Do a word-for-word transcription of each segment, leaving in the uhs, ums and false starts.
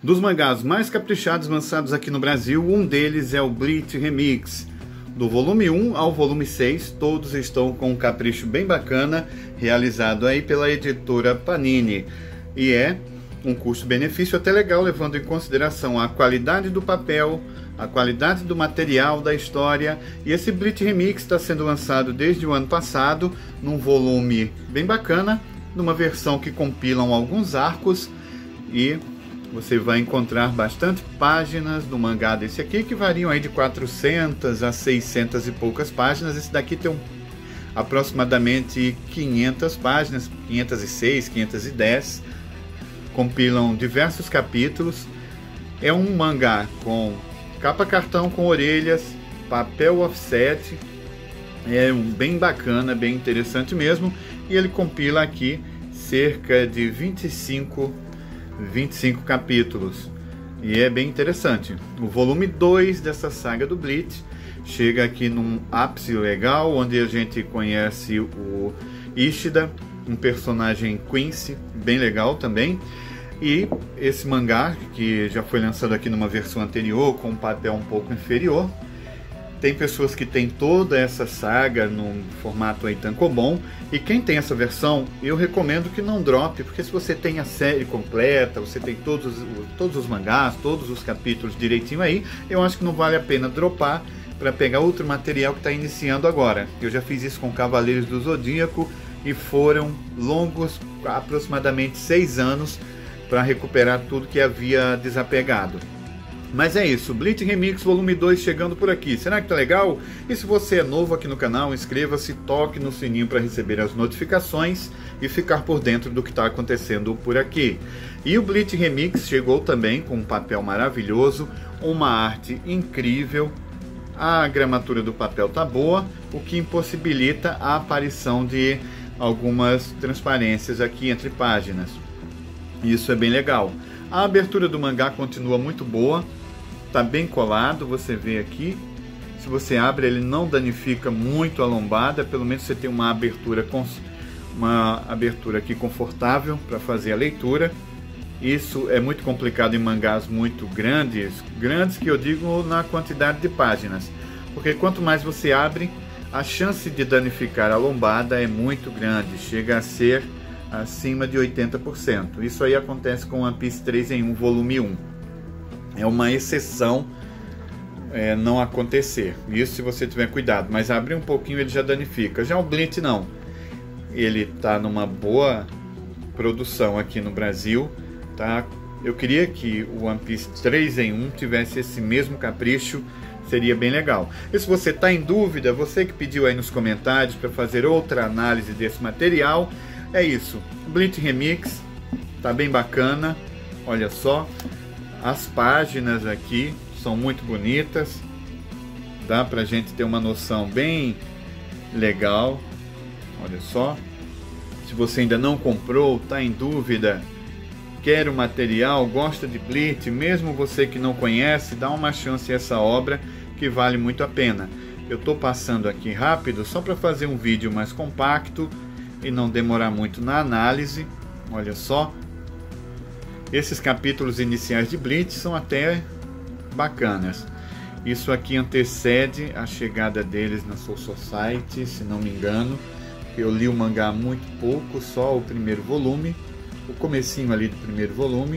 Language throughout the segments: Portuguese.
Dos mangás mais caprichados lançados aqui no Brasil, um deles é o Bleach Remix. Do volume um ao volume seis, todos estão com um capricho bem bacana, realizado aí pela editora Panini. E é um custo-benefício até legal, levando em consideração a qualidade do papel, a qualidade do material, da história. E esse Bleach Remix está sendo lançado desde o ano passado, num volume bem bacana, numa versão que compilam alguns arcos, e você vai encontrar bastante páginas do mangá desse aqui, que variam aí de quatrocentas a seiscentas e poucas páginas. Esse daqui tem um, aproximadamente quinhentas páginas, quinhentas e seis, quinhentas e dez. Compilam diversos capítulos. É um mangá com capa cartão com orelhas, papel offset. É um bem bacana, bem interessante mesmo. E ele compila aqui cerca de vinte e cinco capítulos. E é bem interessante. O volume dois dessa saga do Bleach chega aqui num ápice legal, onde a gente conhece o Ishida, um personagem Quincy, bem legal também. E esse mangá, que já foi lançado aqui numa versão anterior, com um papel um pouco inferior. Tem pessoas que têm toda essa saga no formato aí tankobon, e quem tem essa versão, eu recomendo que não drope, porque se você tem a série completa, você tem todos, todos os mangás, todos os capítulos direitinho aí, eu acho que não vale a pena dropar para pegar outro material que está iniciando agora. Eu já fiz isso com Cavaleiros do Zodíaco e foram longos, aproximadamente seis anos, para recuperar tudo que havia desapegado. Mas é isso, Bleach Remix volume dois chegando por aqui. Será que tá legal? E se você é novo aqui no canal, inscreva-se, toque no sininho para receber as notificações e ficar por dentro do que está acontecendo por aqui. E o Bleach Remix chegou também com um papel maravilhoso, uma arte incrível. A gramatura do papel tá boa, o que impossibilita a aparição de algumas transparências aqui entre páginas. Isso é bem legal. A abertura do mangá continua muito boa. Tá bem colado, você vê aqui. Se você abre, ele não danifica muito a lombada, pelo menos você tem uma abertura com uma abertura aqui confortável para fazer a leitura. Isso é muito complicado em mangás muito grandes, grandes que eu digo na quantidade de páginas, porque quanto mais você abre, a chance de danificar a lombada é muito grande, chega a ser acima de oitenta por cento. Isso aí acontece com One Piece três em um volume um. É uma exceção é, não acontecer. Isso se você tiver cuidado. Mas abrir um pouquinho ele já danifica. Já o Bleach não. Ele está numa boa produção aqui no Brasil. Tá? Eu queria que o One Piece três em um tivesse esse mesmo capricho. Seria bem legal. E se você está em dúvida, você que pediu aí nos comentários para fazer outra análise desse material, é isso. Bleach Remix tá bem bacana. Olha só. As páginas aqui são muito bonitas. Dá pra gente ter uma noção bem legal. Olha só. Se você ainda não comprou, tá em dúvida, quer o material, gosta de Bleach, mesmo você que não conhece, dá uma chance a essa obra que vale muito a pena. Eu tô passando aqui rápido só para fazer um vídeo mais compacto e não demorar muito na análise. Olha só. Esses capítulos iniciais de Bleach são até bacanas. Isso aqui antecede a chegada deles na Soul Society, se não me engano. Eu li o mangá há muito pouco, só o primeiro volume, o comecinho ali do primeiro volume.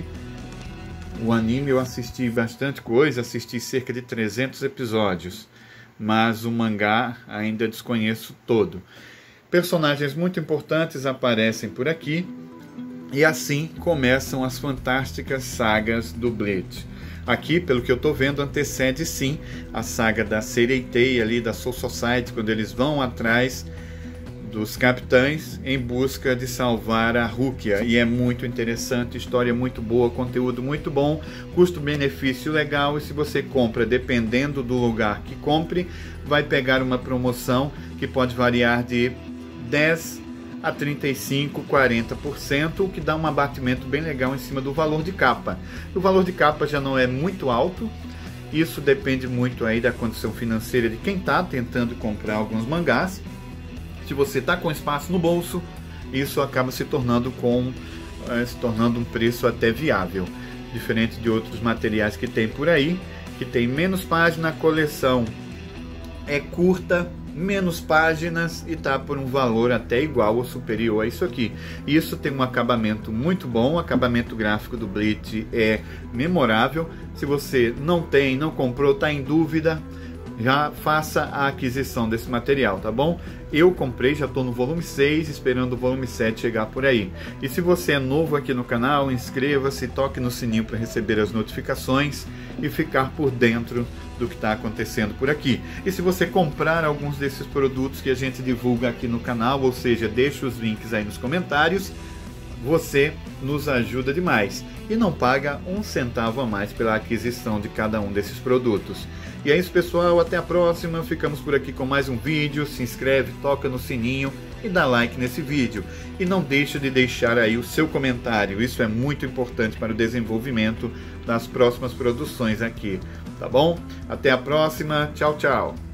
O anime eu assisti bastante coisa, assisti cerca de trezentos episódios, mas o mangá ainda desconheço todo. Personagens muito importantes aparecem por aqui. E assim começam as fantásticas sagas do Bleach. Aqui, pelo que eu estou vendo, antecede sim a saga da Sereitei ali da Soul Society, quando eles vão atrás dos capitães em busca de salvar a Rukia. E é muito interessante, história muito boa, conteúdo muito bom, custo-benefício legal. E se você compra, dependendo do lugar que compre, vai pegar uma promoção que pode variar de dez a trinta e cinco, quarenta por cento, o que dá um abatimento bem legal em cima do valor de capa. O valor de capa já não é muito alto, isso depende muito aí da condição financeira de quem está tentando comprar alguns mangás. Se você está com espaço no bolso, isso acaba se tornando, com, eh, se tornando um preço até viável. diferente de outros materiais que tem por aí, que tem menos página, a coleção é curta, menos páginas e tá por um valor até igual ou superior a isso aqui. Isso tem um acabamento muito bom, o acabamento gráfico do Blitz é memorável. Se você não tem, não comprou, tá em dúvida, já faça a aquisição desse material, tá bom? Eu comprei, já estou no volume seis, esperando o volume sete chegar por aí. E se você é novo aqui no canal, inscreva-se, toque no sininho para receber as notificações e ficar por dentro do que está acontecendo por aqui. E se você comprar alguns desses produtos que a gente divulga aqui no canal, ou seja, deixa os links aí nos comentários, você nos ajuda demais e não paga um centavo a mais pela aquisição de cada um desses produtos. E é isso, pessoal, até a próxima, ficamos por aqui com mais um vídeo. Se inscreve, toca no sininho e dá like nesse vídeo. E não deixa de deixar aí o seu comentário, isso é muito importante para o desenvolvimento das próximas produções aqui, tá bom? Até a próxima, tchau, tchau!